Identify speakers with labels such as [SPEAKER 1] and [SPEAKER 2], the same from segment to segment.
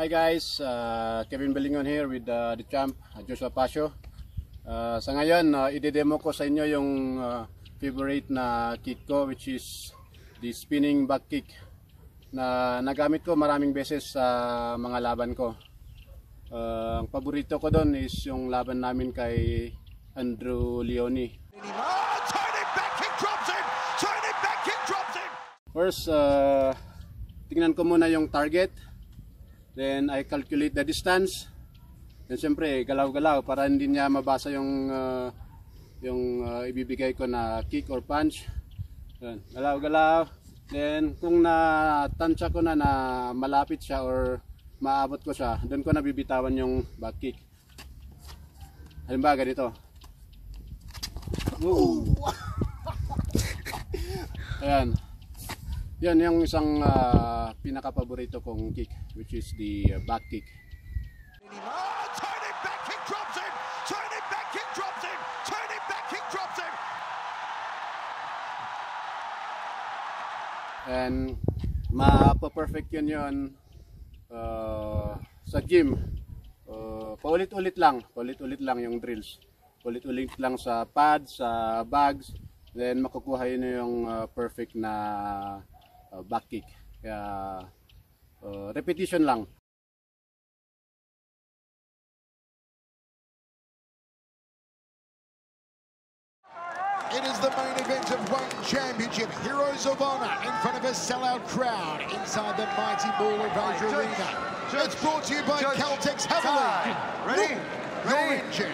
[SPEAKER 1] Hi guys, Kevin Belingon here with the champ, Joshua Pacio. Sa ngayon, i-demo ko sa inyo yung favorite na kick ko, which is the spinning back kick na nagamit ko maraming beses sa mga laban ko. Ang paborito ko doon is yung laban namin kay Andrew Leone. First, tingnan ko muna yung target. Then I calculate the distance. Then siyempre galaw-galaw para hindi niya mabasa yung ibibigay ko na kick or punch. Galaw-galaw. Then kung natansya ko na malapit siya or maabot ko siya, doon ko nabibitawan yung back kick. Halimbawa ganito. Ayan. Yan yung isang pinaka-paborito kong kick, which is the back kick. And mapa-perfect yun sa gym. Paulit-ulit lang yung drills. Paulit-ulit lang sa pads, sa bags, then makukuha yun yung perfect na back kick. Kaya repetition lang.
[SPEAKER 2] It is the main event of One Championship, Heroes of Honor, in front of a sellout crowd inside the mighty Ball of Asia Arena. It's brought to you by Caltex Heavily.
[SPEAKER 3] Ready?
[SPEAKER 2] You're injured.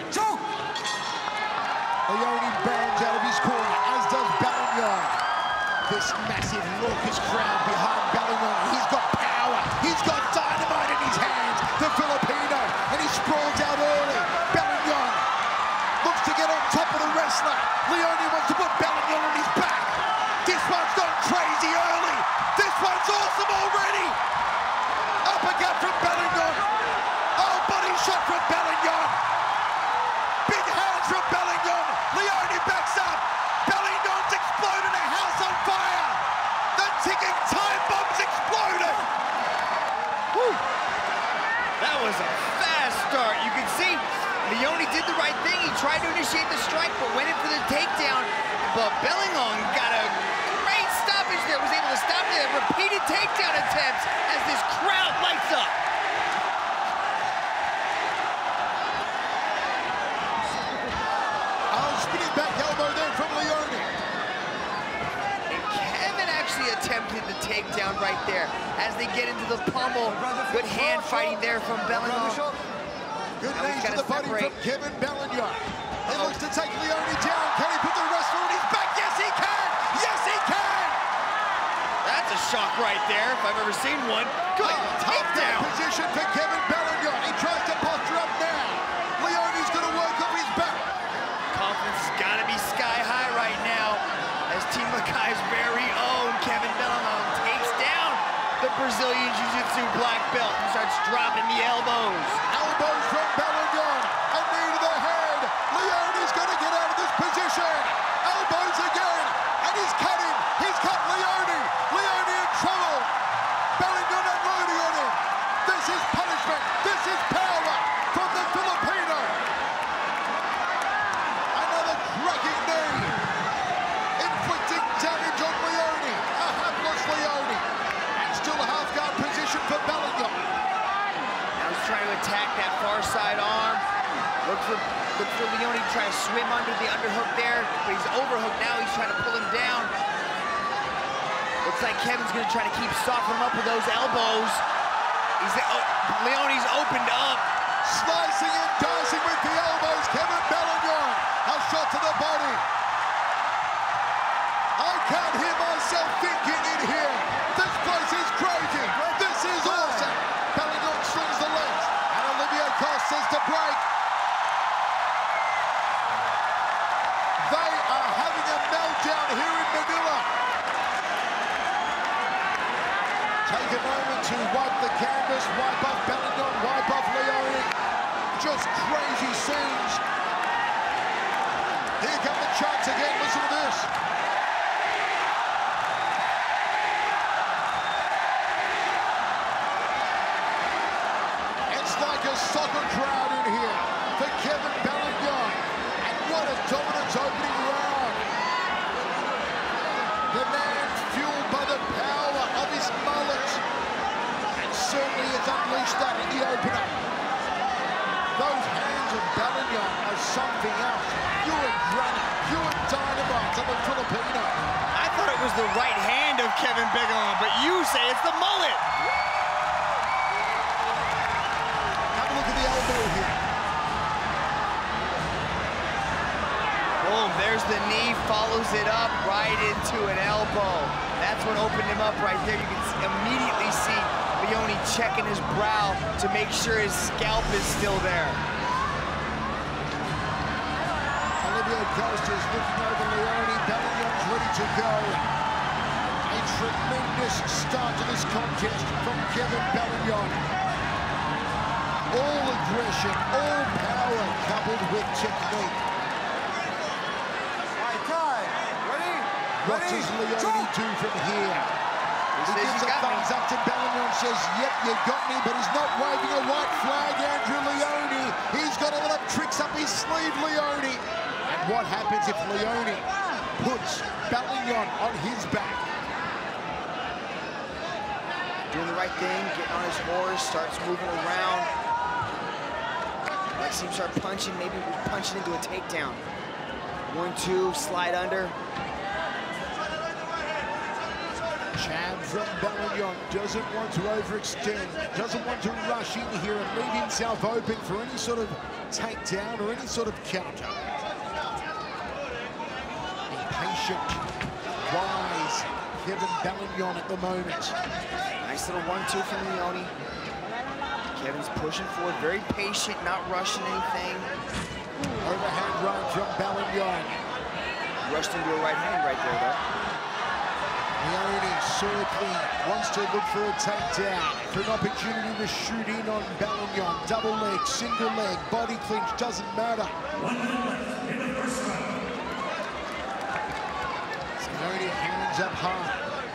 [SPEAKER 2] Leone bounds out of his corner, as does Belingon. This massive raucous crowd behind Belingon. He's got power. He's got dynamite in his hands. The Filipino, and he sprawls out early. Belingon looks to get on top of the wrestler. Leone wants to put Belingon on his back. This one's gone crazy early. This one's awesome already. Uppercut from Belingon. Oh, body shot from Belingon. Big hands from Belingon. Leone backs up. Belingon's exploded a house on fire. The ticking time bomb's exploded.
[SPEAKER 3] Woo. That was a fast start. You can see Leone did the right thing. He tried to initiate the strike, but went in for the takedown. But Belingon got a great stoppage there. Was able to stop the repeated takedown attempts as this crowd lights up.
[SPEAKER 2] Spinning back elbow there from Leone.
[SPEAKER 3] And Kevin actually attempted the takedown right there as they get into the pummel. Good hand fighting there from Belingon.
[SPEAKER 2] Good knees to the body from Kevin Belingon. He looks to take Leone down. Can he put the wrestler on his back? Yes, he can! Yes, he can!
[SPEAKER 3] That's a shock right there, if I've ever seen one. Good takedown.
[SPEAKER 2] Position for Kevin Belingon. He tries to posture up now. Leone's going to work off his back.
[SPEAKER 3] Confidence has got to be sky high right now as Team Lakay's very own Kevin Belingon takes down the Brazilian Jiu-Jitsu black belt and starts dropping the elbows.
[SPEAKER 2] Elbows from Belingon. A knee to the head. Leone's going to get out of this position. Elbows again. And he's cutting. He's cut Leone. Leone in trouble. Belingon unloading on him. This is punishment. This is power from the Filipino. Another cracking knee. Inflicting damage on Leone. A hapless Leone. And still a half-guard position for Belingon.
[SPEAKER 3] Trying to attack that far side arm. Look for Leone to try to swim under the underhook there, but he's overhooked now. He's trying to pull him down. Looks like Kevin's going to try to keep softening him up with those elbows. Leone's opened up.
[SPEAKER 2] Slicing and dicing with the elbows. Kevin Belingon. A shot to the body. I can't hear myself thinking in here. This place is crazy. This is awesome. Belingon swings the legs. And Olivier Cost says to break. They are having a meltdown here in Manila. Take a moment to wipe the canvas, wipe off Belingon, wipe off Leone. Just crazy scenes. Here come the chants again. Listen to this. dominance opening round. The man fueled by the power of his mullet. And certainly has unleashed that in the opener. Those hands of Belingon are something else. Pure granite, pure dynamite on the Filipino.
[SPEAKER 3] I thought it was the right hand of Kevin Belingon, but you say it's the mullet.
[SPEAKER 2] Have a look at the elbow here.
[SPEAKER 3] Boom, there's the knee, follows it up right into an elbow. That's what opened him up right there. You can immediately see Leone checking his brow to make sure his scalp is still there.
[SPEAKER 2] Costa's looking over Leone. Belingon's ready to go. A tremendous start to this contest from Kevin Belingon. All aggression, all power coupled with technique.
[SPEAKER 4] Right, time. Ready?
[SPEAKER 2] What does Leone do from here? He gives a thumbs up to Belingon, says, yep, you got me, but he's not waving a white flag, Andrew Leone. He's got a lot of tricks up his sleeve, Leone. And what happens if Leone puts Belingon on his back?
[SPEAKER 3] Doing the right thing, getting on his horse, starts moving around. Like seems to start punching, maybe punching into a takedown. 1-2, slide under.
[SPEAKER 2] Jab from Belingon, doesn't want to overextend, doesn't want to rush in here and leave himself open for any sort of takedown or any sort of counter. Impatient, wise Kevin Belingon at the moment.
[SPEAKER 3] Nice little 1-2 from Leone. Kevin's pushing forward, very patient, not rushing anything.
[SPEAKER 2] Overhand right from Belingon.
[SPEAKER 3] Rushed into a right hand right there, though.
[SPEAKER 2] Leone circling, wants to look for a takedown, for an opportunity to shoot in on Belingon. Double leg, single leg, body clinch, doesn't matter. Leone hands up high.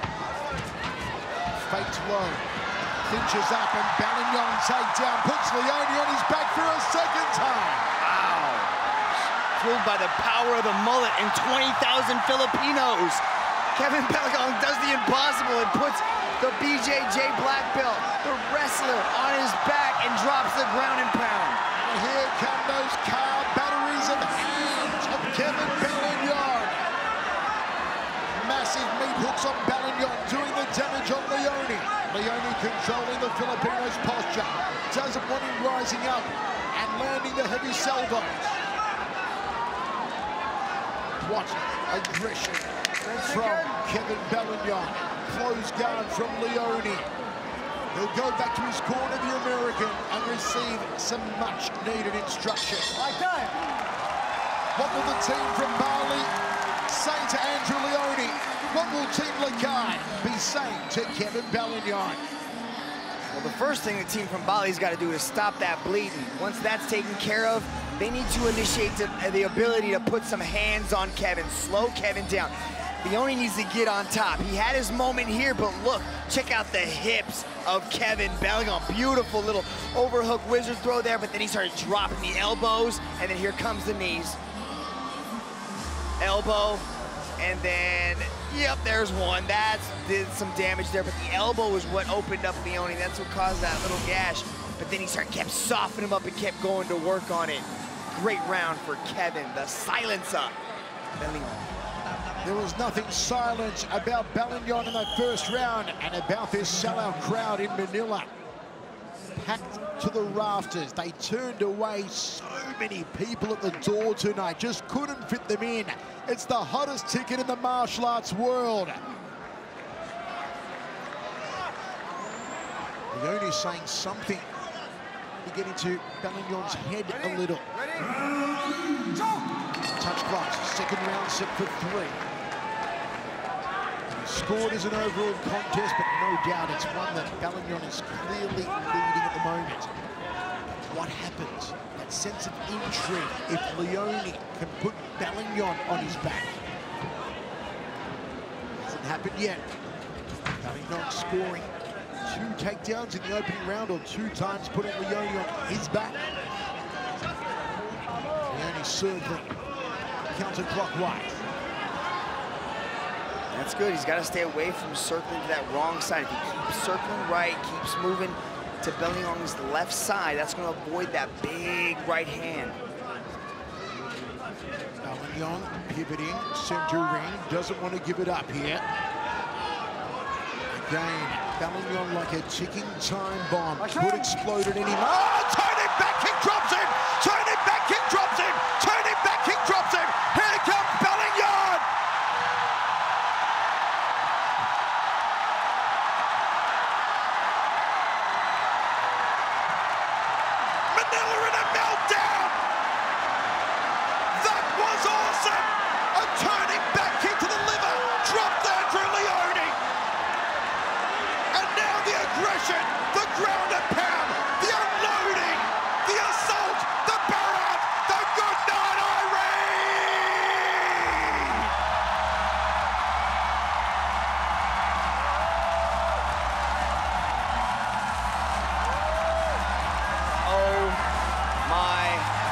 [SPEAKER 2] Faked low, clinches up, and Belingon takedown, puts Leone on his back for a second time.
[SPEAKER 3] Wow. Fueled by the power of the mullet and 20,000 Filipinos. Kevin Belingon does the impossible and puts the BJJ black belt, the wrestler, on his back and drops the ground and pound.
[SPEAKER 2] And here come those car batteries of hands of Kevin Belingon. Massive meat hooks on Belingon, doing the damage on Leone. Leone controlling the Filipino's posture, doesn't want him rising up and landing the heavy salvos. What aggression from Kevin Belingon. Close guard from Leone. He'll go back to his corner, the American, and receive some much-needed instruction. What will the team from Bali say to Andrew Leone? What will Team Lakay be saying to Kevin Belingon?
[SPEAKER 3] Well, the first thing the team from Bali's got to do is stop that bleeding. Once that's taken care of, they need to initiate the ability to put some hands on Kevin, slow Kevin down. Leone needs to get on top. He had his moment here, but look, check out the hips of Kevin Belingon. Beautiful little overhook wizard throw there, but then he started dropping the elbows, and then here comes the knees. Elbow, and then, yep, there's one. That did some damage there, but the elbow was what opened up Leone. That's what caused that little gash. But then he kept softening him up and kept going to work on it. Great round for Kevin, the silencer. Belingon.
[SPEAKER 2] There was nothing silent about Belingon in that first round and about this sellout crowd in Manila. Packed to the rafters. They turned away so many people at the door tonight. Just couldn't fit them in. It's the hottest ticket in the martial arts world. Leone saying something to get into Belingon's head a little. Touch gloves, second round set for 3. Scored as an overall contest, but no doubt it's one that Belingon is clearly leading at the moment. What happens? That sense of intrigue if Leone can put Belingon on his back. Hasn't happened yet. Belingon scoring 2 takedowns in the opening round, or 2 times putting Leone on his back. Leone circling. counterclockwise.
[SPEAKER 3] That's good. He's got to stay away from circling to that wrong side. If he keeps circling right, keeps moving to Belingon's left side, that's going to avoid that big right hand.
[SPEAKER 2] Belingon pivoting, center ring, doesn't want to give it up here. Again, Belingon like a ticking time bomb. Could explode at any moment. Oh, turn it back kick drops him! Turn it back kick drops him! Turn it back kick drops him! Here comes Belingon! Manila in a meltdown! That was awesome! A turning back kick to the liver, dropped Andrew Leone! And now the aggression, the ground and pound, the unloading, the assault, the barrage, the good night Irene!
[SPEAKER 3] Oh my.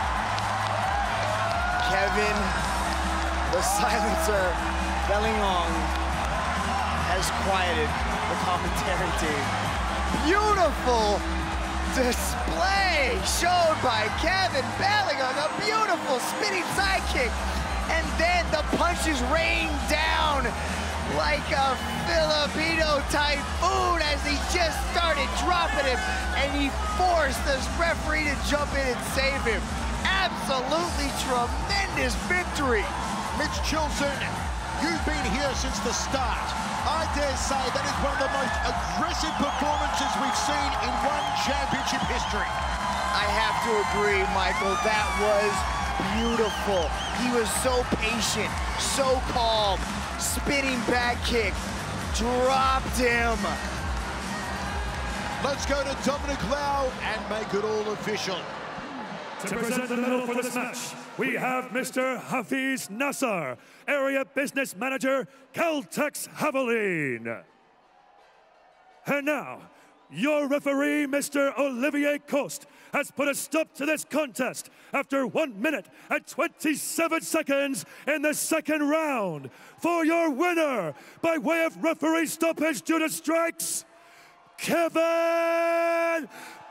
[SPEAKER 3] Kevin, the silencer, Belingon, has quieted the commentary team. Beautiful display showed by Kevin Belingon, a beautiful spinning sidekick. And then the punches rained down like a Filipino typhoon as he just started dropping him, and he forced this referee to jump in and save him. Absolutely tremendous victory.
[SPEAKER 2] Mitch Chilson, you've been here since the start. I dare say that is one of the most aggressive performances we've seen in one championship history.
[SPEAKER 3] I have to agree, Michael. That was beautiful. He was so patient, so calm. Spinning back kick, dropped him.
[SPEAKER 2] Let's go to Dominic Lau and make it all official.
[SPEAKER 4] To present the medal for this match, we have Mr. Hafiz Nassar, Area Business Manager, Caltex Javelin. And now, your referee, Mr. Olivier Coste, has put a stop to this contest after 1 minute and 27 seconds in the second round. For your winner, by way of referee stoppage due to strikes, Kevin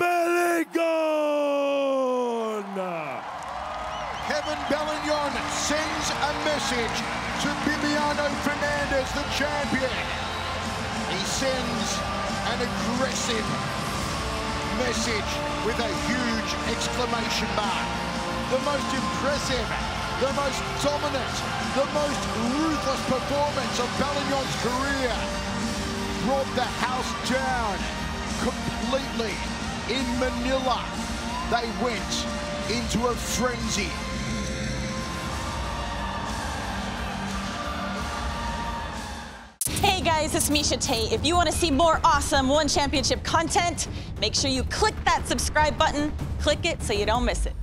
[SPEAKER 4] Belingon!
[SPEAKER 2] Kevin Belingon sends a message to Bibiano Fernandez, the champion. He sends an aggressive message with a huge exclamation mark. The most impressive, the most dominant, the most ruthless performance of Belingon's career. Brought the house down completely in Manila. They went into a frenzy.
[SPEAKER 5] Hey guys, it's Misha Tate. If you want to see more awesome One Championship content, make sure you click that subscribe button. Click it so you don't miss it.